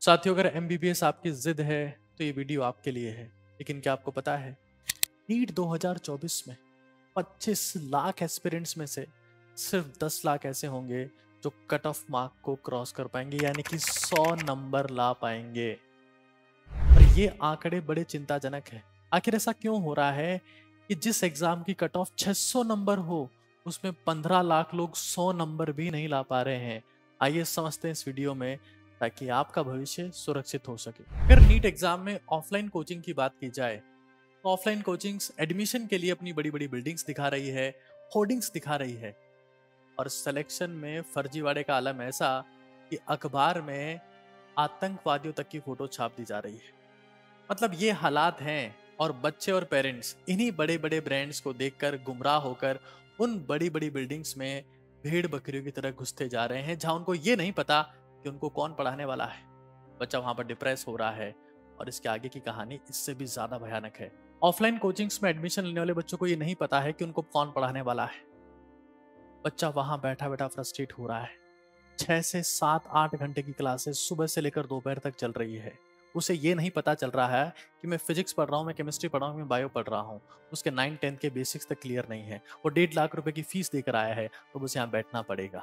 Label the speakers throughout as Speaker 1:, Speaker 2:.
Speaker 1: साथियों, अगर एमबीबीएस आपकी जिद है तो ये वीडियो आपके लिए है। लेकिन क्या आपको पता है, नीट 2024 में 25 लाख एस्पिरेंट्स में से सिर्फ 10 लाख ऐसे होंगे जो कट ऑफ मार्क को क्रॉस कर पाएंगे, यानी कि 100 नंबर ला पाएंगे। और ये आंकड़े बड़े चिंताजनक है। आखिर ऐसा क्यों हो रहा है कि जिस एग्जाम की कट ऑफ 600 नंबर हो, उसमें 15 लाख लोग 100 नंबर भी नहीं ला पा रहे हैं। आइए समझते हैं इस वीडियो में, ताकि आपका भविष्य सुरक्षित हो सके। अगर नीट एग्जाम में ऑफलाइन कोचिंग की बात की जाए तो ऑफलाइन कोचिंग्स एडमिशन के लिए अपनी बड़ी बड़ी बिल्डिंग्स दिखा रही है, होर्डिंग्स दिखा रही है, और सिलेक्शन में फर्जीवाड़े का आलम ऐसा कि अखबार में आतंकवादियों तक की फोटो छाप दी जा रही है। मतलब ये हालात हैं, और बच्चे और पेरेंट्स इन्हीं बड़े बड़े ब्रांड्स को देखकर गुमराह होकर उन बड़ी बड़ी बिल्डिंग्स में भेड़ बकरियों की तरह घुसते जा रहे हैं, जहां उनको ये नहीं पता कि उनको कौन पढ़ाने वाला है। बच्चा वहां पर डिप्रेस हो रहा है, और इसके आगे की कहानी इससे भी ज्यादा भयानक है। ऑफलाइन कोचिंग्स में एडमिशन लेने वाले बच्चों को ये नहीं पता है कि उनको कौन पढ़ाने वाला है। बच्चा वहां बैठा बैठा फ्रस्ट्रेट हो रहा है। 6 से 7 8 घंटे की क्लासेस सुबह से लेकर दोपहर तक चल रही है। उसे ये नहीं पता चल रहा है कि मैं फिजिक्स पढ़ रहा हूँ, मैं केमिस्ट्री पढ़ रहा हूँ, मैं बायो पढ़ रहा हूँ। उसके 9 10 के बेसिक्स तक क्लियर नहीं है। वो 1.5 लाख रुपए की फीस देकर आया है, तो उसे यहाँ बैठना पड़ेगा।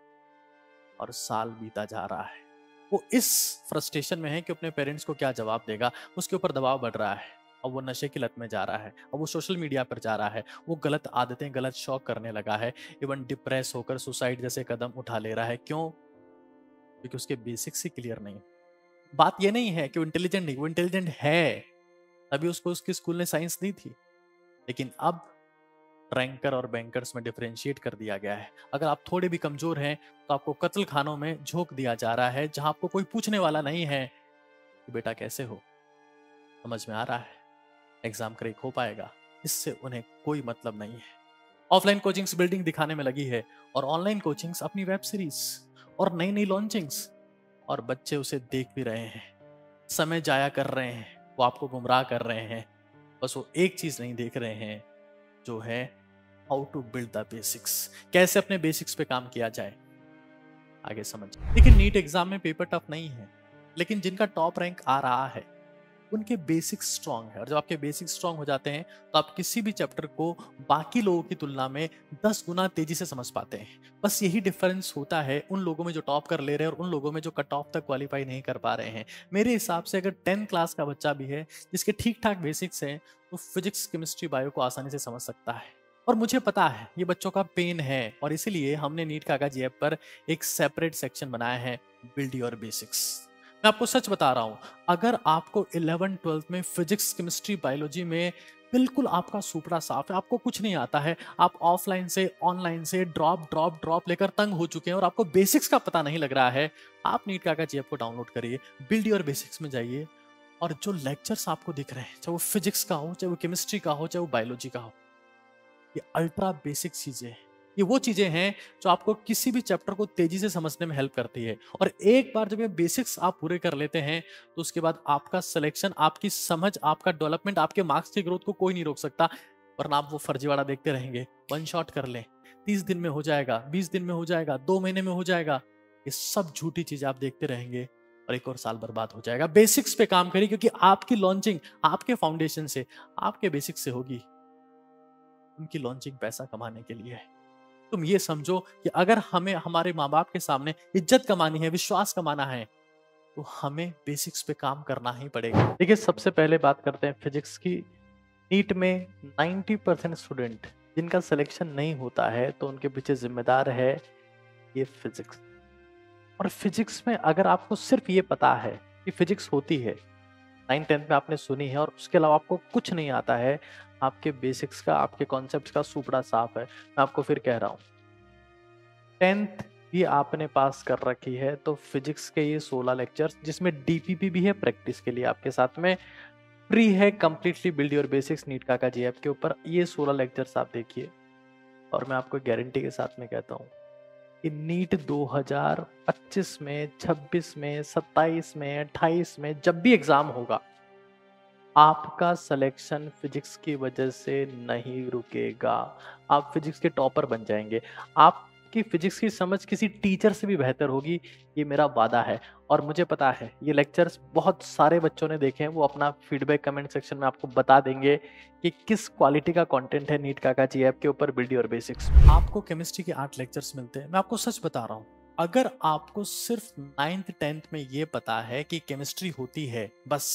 Speaker 1: और साल बीता जा रहा है। वो इस फ्रस्ट्रेशन में है कि अपने पेरेंट्स को क्या जवाब देगा। उसके ऊपर दबाव बढ़ रहा है, और वो नशे की लत में जा रहा है, और वो सोशल मीडिया पर जा रहा है, वो गलत आदतें, गलत शौक करने लगा है। इवन डिप्रेस होकर सुसाइड जैसे कदम उठा ले रहा है। क्यों? क्योंकि उसके बेसिक्स ही क्लियर नहीं। बात ये नहीं है कि वो इंटेलिजेंट नहीं, वो इंटेलिजेंट है, तभी उसको उसके स्कूल ने साइंस दी थी। लेकिन अब रैंकर और बैंकर्स में डिफरेंशिएट कर दिया गया है। अगर आप थोड़े भी कमजोर हैं तो आपको कत्ल खानों में झोंक दिया जा रहा है, जहां आपको कोई पूछने वाला नहीं है कि बेटा कैसे हो। समझ में आ रहा है, एग्जाम क्रैक हो पाएगा, इससे उन्हें कोई मतलब नहीं है। ऑफलाइन कोचिंग्स बिल्डिंग दिखाने में लगी है, और ऑनलाइन कोचिंग्स अपनी वेब सीरीज और नई नई लॉन्चिंग्स, और बच्चे उसे देख भी रहे हैं, समय जाया कर रहे हैं, वो आपको गुमराह कर रहे हैं। बस वो एक चीज नहीं देख रहे हैं, जो है how to build the basics, कैसे अपने बेसिक्स पे काम किया जाए। आगे समझ। लेकिन नीट एग्जाम में पेपर टफ नहीं है, लेकिन जिनका टॉप रैंक आ रहा है उनके बेसिक्स स्ट्रांग है। और जब आपके बेसिक्स स्ट्रांग हो जाते हैं तो आप किसी भी चैप्टर को बाकी लोगों की तुलना में 10 गुना तेजी से समझ पाते हैं। बस यही डिफरेंस होता है उन लोगों में जो टॉप कर ले रहे हैं और उन लोगों में जो कट ऑफ तक क्वालिफाई नहीं कर पा रहे हैं। मेरे हिसाब से अगर 10 क्लास का बच्चा भी है जिसके ठीक ठाक बेसिक्स हैं, तो फिजिक्स, केमिस्ट्री, बायो को आसानी से समझ सकता है। और मुझे पता है ये बच्चों का पेन है, और इसीलिए हमने नीट कागज ऐप पर एक सेपरेट सेक्शन बनाया है, बिल्ड योर बेसिक्स। मैं आपको सच बता रहा हूं, अगर आपको 11 12 में फिजिक्स, केमिस्ट्री, बायोलॉजी में बिल्कुल आपका सुपड़ा साफ है, आपको कुछ नहीं आता है, आप ऑफलाइन से ऑनलाइन से ड्रॉप ड्रॉप ड्रॉप लेकर तंग हो चुके हैं और आपको बेसिक्स का पता नहीं लग रहा है, आप नीट कागज ऐप को डाउनलोड करिए, बिल्ड योर बेसिक्स में जाइए, और जो लेक्चर्स आपको दिख रहे हैं, चाहे वो फिजिक्स का हो, चाहे वो केमिस्ट्री का हो, चाहे वो बायोलॉजी का हो, ये अल्ट्रा बेसिक चीजें हैं। ये वो चीजें हैं जो आपको किसी भी चैप्टर को तेजी से समझने में हेल्प करती है। और एक बार जब ये बेसिक्स आप पूरे कर लेते हैं, तो उसके बाद आपका सिलेक्शन, आपकी समझ, आपका डेवलपमेंट, आपके मार्क्स की ग्रोथ को कोई नहीं रोक सकता। वरना आप वो फर्जीवाड़ा देखते रहेंगे। वन शॉट कर लें, 30 दिन में हो जाएगा, 20 दिन में हो जाएगा, 2 महीने में हो जाएगा, ये सब झूठी चीजें आप देखते रहेंगे, और एक और साल बर्बाद हो जाएगा। बेसिक्स पे काम करिए, क्योंकि आपकी लॉन्चिंग आपके फाउंडेशन से, आपके बेसिक्स से होगी। उनकी लॉन्चिंग पैसा कमाने के लिए है। तुम ये समझो कि अगर हमें हमारे माँ बाप के सामने इज्जत कमानी है, विश्वास कमाना है, तो हमें बेसिक्स पे काम करना ही पड़ेगा। देखिए, सबसे पहले बात करते हैं फिजिक्स की। नीट में 90% स्टूडेंट जिनका सिलेक्शन नहीं होता है, तो उनके पीछे जिम्मेदार है ये फिजिक्स। और फिजिक्स में अगर आपको सिर्फ ये पता है कि फिजिक्स होती है, 9 10 में आपने सुनी है, और उसके अलावा आपको कुछ नहीं आता है, आपके बेसिक्स का, आपके कॉन्सेप्ट्स का सुपड़ा साफ है। मैं आपको फिर कह रहा हूँ, 10th भी आपने पास कर रखी है, तो फिजिक्स के ये 16 लेक्चर्स, जिसमें डीपीपी भी है प्रैक्टिस के लिए आपके साथ में, फ्री है, completely build your basics NEET कागज ऐप के ऊपर। ये 16 लेक्चर्स आप देखिए, और मैं आपको गारंटी के साथ में कहता हूँ कि नीट 2025 में, 26 में, 27 में, 28 में जब भी एग्जाम होगा, आपका सिलेक्शन फिजिक्स की वजह से नहीं रुकेगा। आप फिजिक्स के टॉपर बन जाएंगे। आपके आपकी फिजिक्स की समझ किसी टीचर से भी बेहतर होगी, ये मेरा वादा है। और मुझे पता है ये लेक्चर्स बहुत सारे बच्चों ने देखे हैं, वो अपना फीडबैक कमेंट सेक्शन में आपको बता देंगे कि किस क्वालिटी का कंटेंट है नीट काका जी ऐप के ऊपर वीडियो और बेसिक्स। आपको केमिस्ट्री के 8 लेक्चर्स मिलते हैं, मैं आपको सच बता रहा हूँ। अगर आपको सिर्फ 9th 10th में ये पता है कि केमिस्ट्री होती है, बस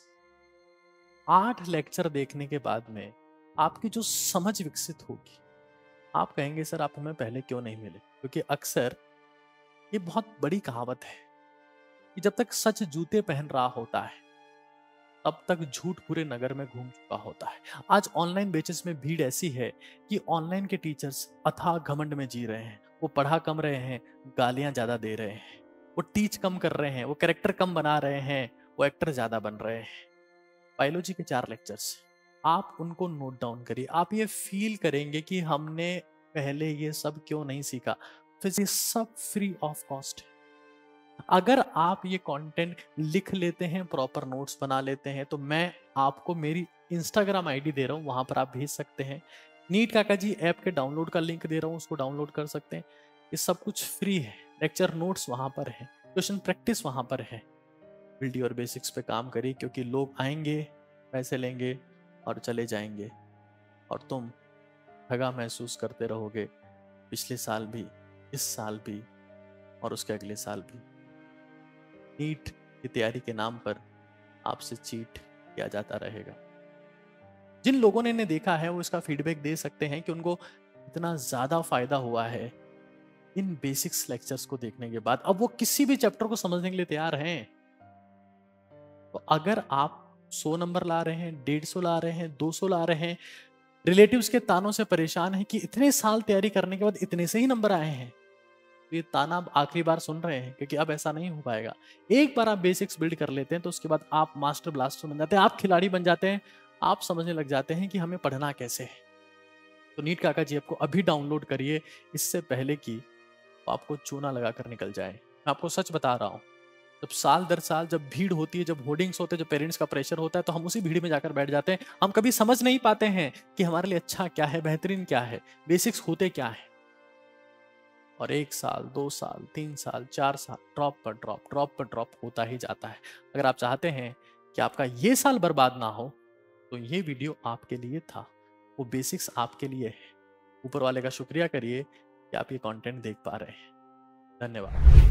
Speaker 1: 8 लेक्चर देखने के बाद में आपकी जो समझ विकसित होगी, आप कहेंगे सर आप हमें पहले क्यों नहीं मिले। क्योंकि अक्सर ये बहुत बड़ी कहावत है कि जब तक सच जूते पहन रहा होता है तब तक झूठ पूरे नगर में घूम चुका होता है। आज ऑनलाइन बेचेस में भीड़ ऐसी है कि ऑनलाइन के टीचर्स अथाह घमंड में जी रहे हैं। वो पढ़ा कम रहे हैं, गालियां ज्यादा दे रहे हैं। वो टीच कम कर रहे हैं, वो कैरेक्टर कम बना रहे हैं, वो एक्टर ज्यादा बन रहे हैं। बायोलॉजी के 4 लेक्चर्स आप उनको नोट डाउन करिए। आप ये फील करेंगे कि हमने पहले ये सब क्यों नहीं सीखा। फिर ये सब फ्री ऑफ कॉस्ट है। अगर आप ये कंटेंट लिख लेते हैं, प्रॉपर नोट्स बना लेते हैं, तो मैं आपको मेरी इंस्टाग्राम आईडी दे रहा हूँ, वहां पर आप भेज सकते हैं। नीट काका जी ऐप के डाउनलोड का लिंक दे रहा हूँ, उसको डाउनलोड कर सकते हैं। ये सब कुछ फ्री है। लेक्चर नोट्स वहां पर है, क्वेश्चन प्रैक्टिस वहां पर है। वीडियो और बेसिक्स पे काम करिए, क्योंकि लोग आएंगे, पैसे लेंगे और चले जाएंगे, और तुम ठगा महसूस करते रहोगे पिछले साल भी, इस साल भी और उसके अगले साल भी। नीट की तैयारी के नाम पर आपसे चीट किया जाता रहेगा। जिन लोगों ने इन्हें देखा है वो इसका फीडबैक दे सकते हैं कि उनको इतना ज्यादा फायदा हुआ है इन बेसिक्स लेक्चर्स को देखने के बाद। अब वो किसी भी चैप्टर को समझने के लिए तैयार हैं। तो अगर आप 100 नंबर ला रहे हैं, 150 ला रहे हैं, 200 ला रहे हैं, रिलेटिव्स के तानों से परेशान है कि इतने साल तैयारी करने के बाद इतने से ही नंबर आए हैं, तो ये ताना आप आखिरी बार सुन रहे हैं, क्योंकि अब ऐसा नहीं हो पाएगा। एक बार आप बेसिक्स बिल्ड कर लेते हैं तो उसके बाद आप मास्टर ब्लास्टर बन जाते हैं, आप खिलाड़ी बन जाते हैं, आप समझने लग जाते हैं कि हमें पढ़ना कैसे है। तो नीट काका जी आपको अभी डाउनलोड करिए, इससे पहले कि आपको चूना लगाकर निकल जाए। मैं आपको सच बता रहा हूँ, जब साल दर साल जब भीड़ होती है, जब होर्डिंग्स होते हैं, जब पेरेंट्स का प्रेशर होता है, तो हम उसी भीड़ में जाकर बैठ जाते हैं। हम कभी समझ नहीं पाते हैं कि हमारे लिए अच्छा क्या है, बेहतरीन क्या है, बेसिक्स होते क्या है। और 1 साल, 2 साल, 3 साल, 4 साल ड्रॉप पर ड्रॉप, ड्रॉप पर ड्रॉप होता ही जाता है। अगर आप चाहते हैं कि आपका ये साल बर्बाद ना हो, तो ये वीडियो आपके लिए था, वो बेसिक्स आपके लिए है। ऊपर वाले का शुक्रिया करिए कि आप ये कंटेंट देख पा रहे हैं। धन्यवाद।